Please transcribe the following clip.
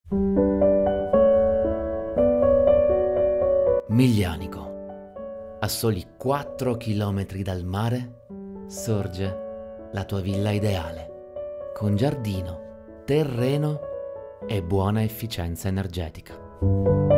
Miglianico. A soli 4 chilometri dal mare sorge la tua villa ideale, con giardino, terreno e buona efficienza energetica.